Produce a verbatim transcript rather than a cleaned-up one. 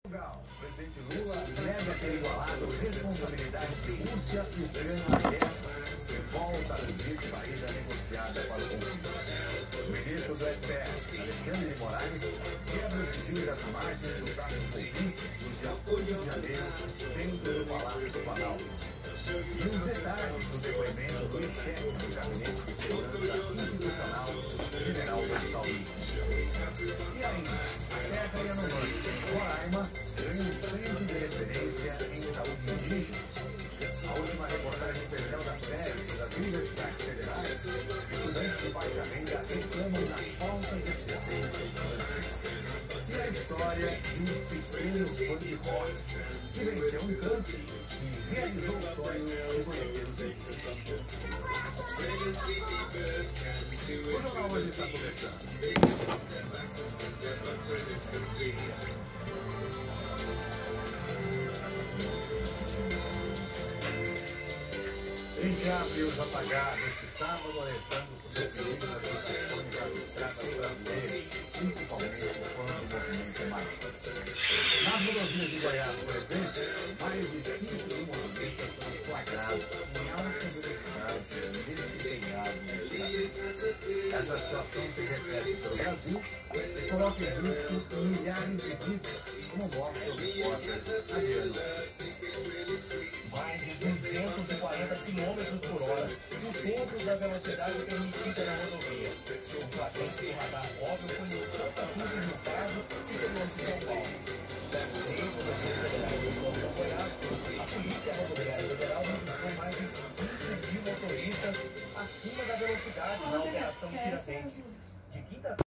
Portugal, presidente Lula nega ter igualado responsabilidade de Rússia e Ucrânia na guerra e volta a pedir saída negociada para o conflito. O ministro do S T F, Alexandre de Moraes, quebra o sigilo das margens do próximo conflito no dia oito de janeiro, dentro do Palácio do Planalto. E os detalhes do depoimento do ex-chefe do Gabinete de Segurança Institucional, general Gonçalves. E ainda, a terra e a norte, Roraima, ganha um centro de referência em saúde indígena. A última reportagem especial da série das universidades federais, estudantes de baixa renda reclamam da falta de assistência. E a história de um pequeno fã de rock que venceu um câncer e realizou o sonho de conhecer os deuses. O jornal hoje está começando. Em abriu apagados este sábado, alertando sobre o perigo das infecções das estradas brasileiras, principalmente quando o movimento é mais. Nas rodovias de Goiás, por exemplo, mais de cinco mil motoristas são flagrados em alta velocidade desempenhados na estrada. Essa situação se repete pelo Brasil e coloca em risco milhares de vidas, como mostra o repórter Adriano. Mais de duzentos e quarenta quilômetros por hora, o dobro da velocidade permitida na rodovia. O flagrante do radar móvel foi no Santa Cruz do Estado e pelo de São Paulo. Dentro da Polícia Federal do Estado de Goiás, a Polícia Rodoviária Federal registrou mais de vinte mil motoristas acima da velocidade na operação Tiradentes. De quinta